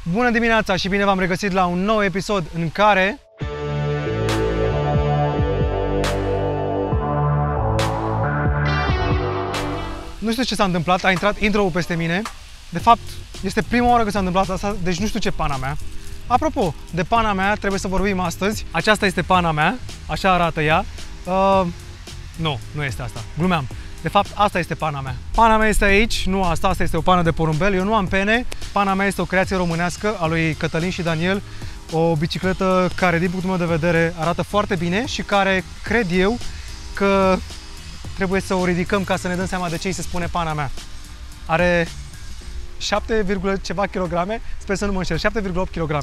Bună dimineața și bine v-am regăsit la un nou episod în care nu știu ce s-a întâmplat, a intrat intro-ul peste mine. De fapt, este prima oară că s-a întâmplat asta, deci nu știu ce pana mea. Apropo, de pana mea trebuie să vorbim astăzi. Aceasta este pana mea, așa arată ea. Nu este asta, glumeam. De fapt, asta este pana mea. Pana mea este aici, nu asta este o pană de porumbel. Eu nu am pene. Pana mea este o creație românească a lui Cătălin și Daniel. O bicicletă care, din punctul meu de vedere, arată foarte bine și care, cred eu, că trebuie să o ridicăm ca să ne dăm seama de ce îi se spune pana mea. Are 7, ceva kilograme, sper să nu mă înșel, 7,8 kg.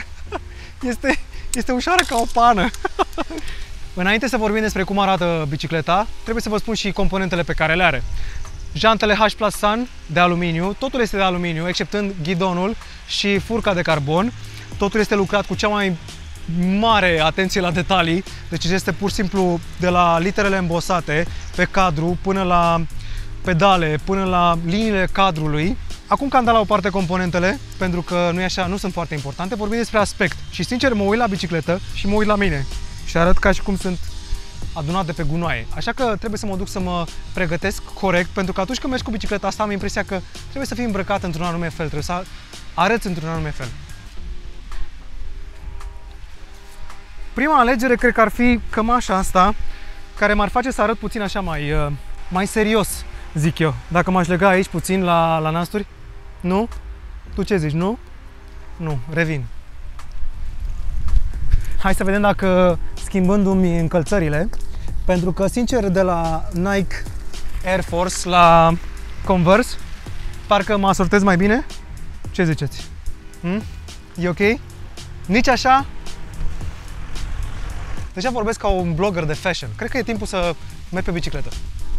Este ușoară ca o pană. Înainte să vorbim despre cum arată bicicleta, trebuie să vă spun și componentele pe care le are. Jantele H+ Sun de aluminiu, totul este de aluminiu, exceptând ghidonul și furca de carbon. Totul este lucrat cu cea mai mare atenție la detalii, deci este pur și simplu de la literele îmbosate pe cadru până la pedale, până la liniile cadrului. Acum că am dat la o parte componentele, pentru că nu e așa, nu sunt foarte importante, vorbim despre aspect. Și sincer mă uit la bicicletă și mă uit la mine și arăt ca și cum sunt adunat de pe gunoaie. Așa că trebuie să mă duc să mă pregătesc corect, pentru că atunci când mergi cu bicicleta asta am impresia că trebuie să fii îmbrăcat într-un anume fel, trebuie să arăți într-un anume fel. Prima alegere cred că ar fi cămașa asta, care m-ar face să arăt puțin așa mai serios, zic eu. Dacă m-aș lega aici puțin la nasturi. Nu? Tu ce zici, nu? Nu, revin. Hai să vedem dacă schimbându-mi încălțările, pentru că, sincer, de la Nike Air Force la Converse, parcă mă asortez mai bine. Ce ziceți? E ok? Nici așa? Deja vorbesc ca un blogger de fashion. Cred că e timpul să merg pe bicicletă.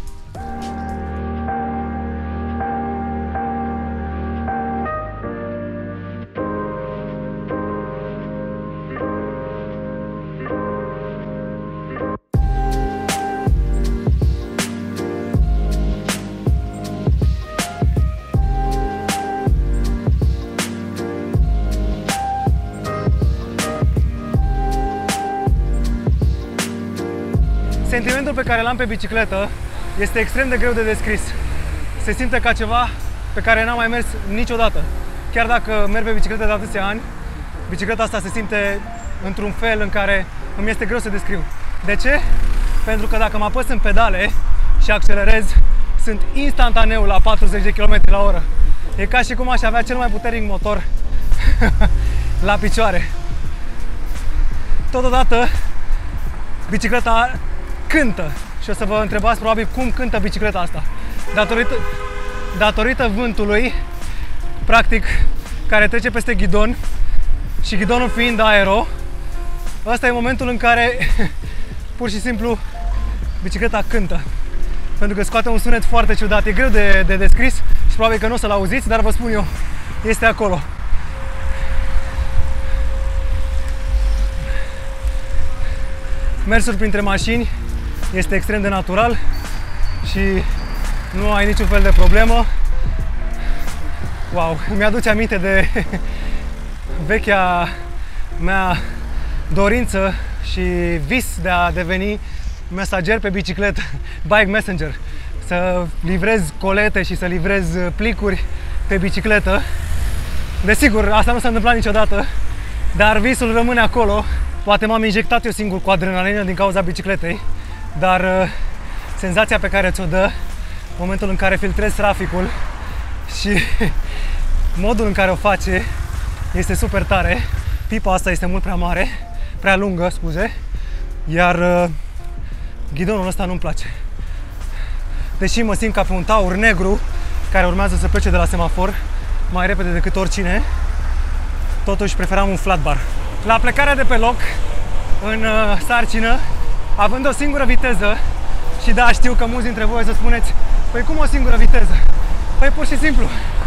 Sentimentul pe care l-am pe bicicletă este extrem de greu de descris. Se simte ca ceva pe care n-am mai mers niciodată. Chiar dacă merg pe bicicletă de atâția ani, bicicleta asta se simte într-un fel în care îmi este greu să descriu. De ce? Pentru că dacă mă apăs în pedale și accelerez, sunt instantaneu la 40 de km/h. E ca și cum aș avea cel mai puternic motor la picioare. Totodată, bicicleta cântă și o să vă întrebați probabil cum cântă bicicleta asta. Datorită vântului, practic, care trece peste ghidon și ghidonul fiind aero, ăsta e momentul în care pur și simplu bicicleta cântă. Pentru că scoate un sunet foarte ciudat, e greu de descris și probabil că nu o să-l auziți, dar vă spun eu, este acolo. Mersul printre mașini este extrem de natural și nu ai niciun fel de problemă. Wow, mi-aduce aminte de vechea mea dorință și vis de a deveni mesager pe bicicletă, bike messenger, să livrez colete și să livrez plicuri pe bicicletă. Desigur, asta nu s-a întâmplat niciodată, dar visul rămâne acolo. Poate m-am injectat eu singur cu adrenalină din cauza bicicletei, dar senzația pe care ți-o dă momentul în care filtrezi traficul și modul în care o face este super tare. Pipa asta este mult prea mare, prea lungă, scuze, iar ghidonul ăsta nu-mi place. Deși mă simt ca pe un taur negru care urmează să plece de la semafor mai repede decât oricine, totuși preferam un flat bar. La plecarea de pe loc, în sarcină, având o singură viteză, și da, știu că mulți dintre voi o să spuneți, păi cum o singură viteză? Păi pur și simplu,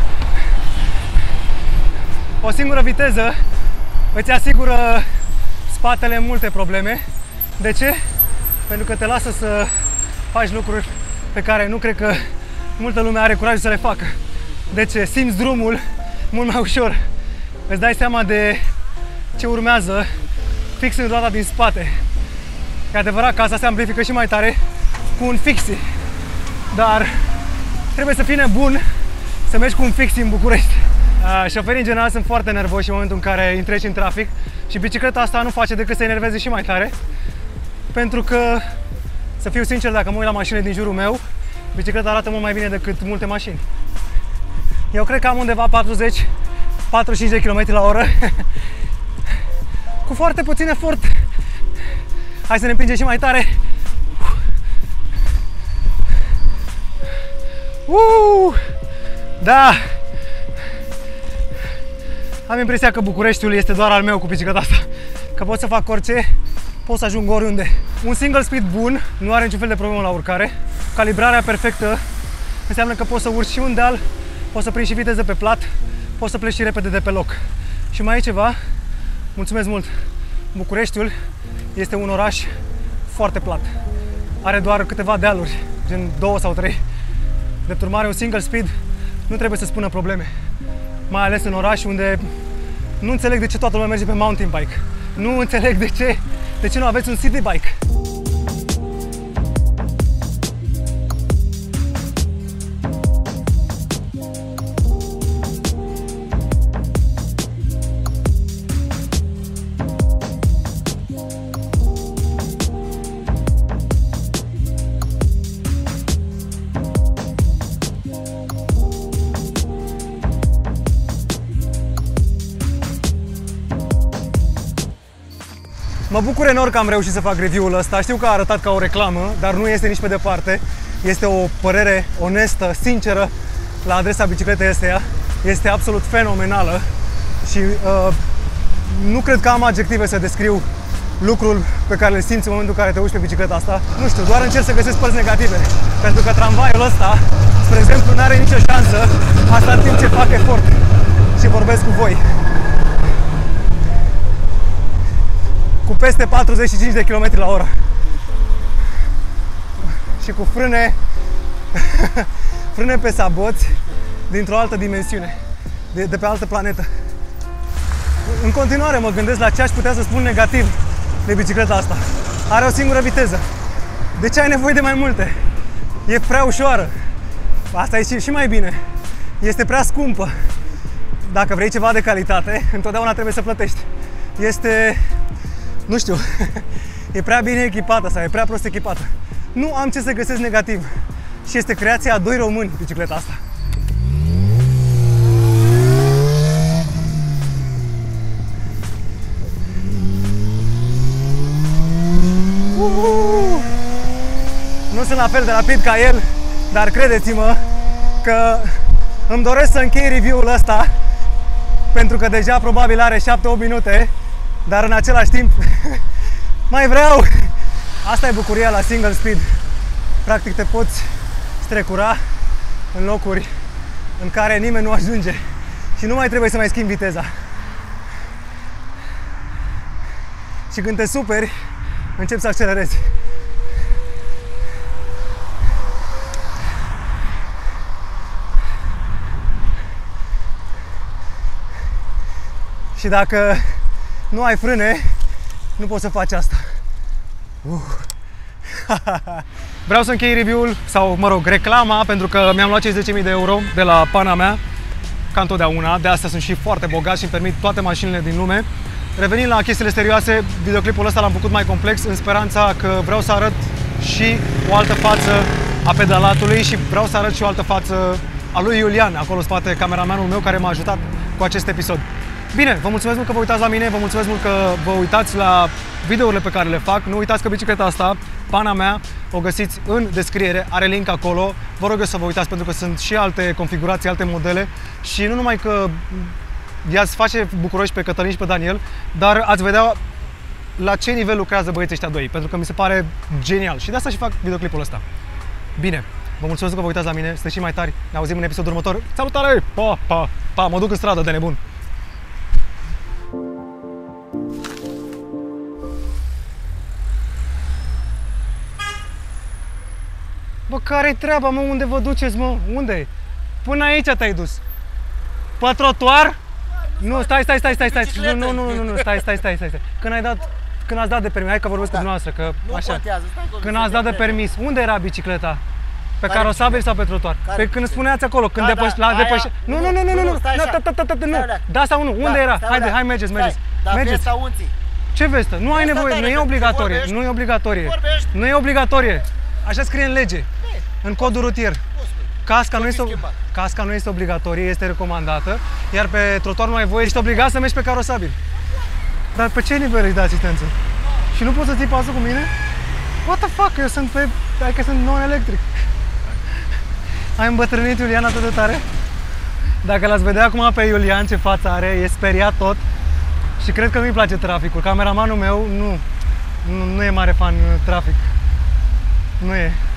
o singură viteză îți asigură spatele multe probleme. De ce? Pentru că te lasă să faci lucruri pe care nu cred că multă lume are curajul să le facă. Deci simți drumul mult mai ușor îți dai seama de ce urmează fix în roata din spate. E adevărat că asta se amplifică și mai tare cu un fixie, dar trebuie să fii nebun să mergi cu un fixie în București. Șoferii în general sunt foarte nervoși în momentul în care intreci în trafic și bicicleta asta nu face decât să enerveze și mai tare, pentru că, să fiu sincer, dacă mă uit la mașinile din jurul meu, bicicleta arată mult mai bine decât multe mașini. Eu cred că am undeva 40-45 de km la oră cu foarte puțin efort. Hai să ne împingem și mai tare. Da! Am impresia că Bucureștiul este doar al meu cu bicicleta asta. Că pot să fac orice, pot să ajung oriunde. Un single speed bun nu are niciun fel de problemă la urcare. Calibrarea perfectă înseamnă că poți să urci și un deal, poți să prinzi și viteză pe plat, poți să pleci și repede de pe loc. Și mai e ceva, mulțumesc mult, Bucureștiul este un oraș foarte plat. Are doar câteva dealuri, gen 2 sau 3. De urmare, un single speed nu trebuie să spună probleme. Mai ales în oraș unde nu înțeleg de ce toată lumea merge pe mountain bike. Nu înțeleg de ce nu aveți un city bike. Mă bucur enorm că am reușit să fac review-ul ăsta. Știu că a arătat ca o reclamă, dar nu este nici pe departe. Este o părere onestă, sinceră la adresa bicicletei astea. Este absolut fenomenală și nu cred că am adjective să descriu lucrul pe care îl simți în momentul în care te uiți pe bicicleta asta. Nu știu, doar încerc să găsesc părți negative. Pentru că tramvaiul ăsta, spre exemplu, nu are nicio șansă asta în timp ce fac efort și vorbesc cu voi. Cu peste 45 de km la oră și cu frâne pe saboți dintr-o altă dimensiune, de pe altă planetă. În continuare mă gândesc la ce aș putea să spun negativ de bicicleta asta. Are o singură viteză. De ce ai nevoie de mai multe? E prea ușoară. Asta e și mai bine. Este prea scumpă. Dacă vrei ceva de calitate, întotdeauna trebuie să plătești. Este... nu știu, e prea bine echipată sau e prea prost echipată. Nu am ce să găsesc negativ. Și este creația a 2 români, bicicleta asta. Nu sunt la fel de rapid ca el, dar credeți-mă că îmi doresc să închei review-ul ăsta, pentru că deja probabil are 7-8 minute. Dar în același timp mai vreau. Asta e bucuria la single speed. Practic te poți strecura în locuri în care nimeni nu ajunge și nu mai trebuie să mai schimbi viteza. Și când te superi, începi să accelerezi. Și dacă nu ai frâne, nu poți să faci asta. Vreau să închei review-ul, sau mă rog, reclama, pentru că mi-am luat cei 10.000 de euro de la pana mea, ca întotdeauna. De asta sunt și foarte bogat și îmi permit toate mașinile din lume. Revenind la chestiile serioase, videoclipul ăsta l-am făcut mai complex în speranța că vreau să arăt și o altă față a pedalatului și vreau să arăt și o altă față a lui Iulian, acolo în spate, cameramanul meu care m-a ajutat cu acest episod. Bine, vă mulțumesc mult că vă uitați la mine, vă mulțumesc mult că vă uitați la videourile pe care le fac. Nu uitați că bicicleta asta, pana mea, o găsiți în descriere, are link acolo. Vă rog eu să vă uitați pentru că sunt și alte configurații, alte modele și nu numai că i-ați face bucuroși pe Cătălin și pe Daniel, dar ați vedea la ce nivel lucrează băieții ăștia doi, pentru că mi se pare genial și de asta și fac videoclipul ăsta. Bine, vă mulțumesc că vă uitați la mine, sunteți și mai tari, ne auzim în episodul următor. Salutare! Pa, pa, pa, mă duc în stradă de nebun! Bă, care-i treaba, mă? Unde vă duceți, mă? Unde? Până aici te-ai dus. Pe trotuar? Nu, stai. Nu, stai. Când ați dat de permis, hai că vorbesc cu dumneavoastră, că așa. Când ați dat de permis, unde era bicicleta? Pe carosabil sau pe trotuar? Pe când spuneați acolo, când depăși... Nu. Da sau nu? Unde era? Hai, mergeți. Ce vestă? Nu ai nevoie, nu e obligatorie. Așa scrie în lege, în codul rutier. Casca nu este obligatorie, este recomandată, iar pe trotuar nu ai voie, ești obligat să mergi pe carosabil. Dar pe ce nivel îi dă asistență? Și nu poți să ții pasul cu mine? What the fuck? Eu sunt non-electric. Ai îmbătrânit Iulian atât de tare? Dacă l-ați vedea acum pe Iulian ce față are, e speriat tot. Și cred că nu-i place traficul. Cameramanul meu nu e mare fan trafic. Nu e.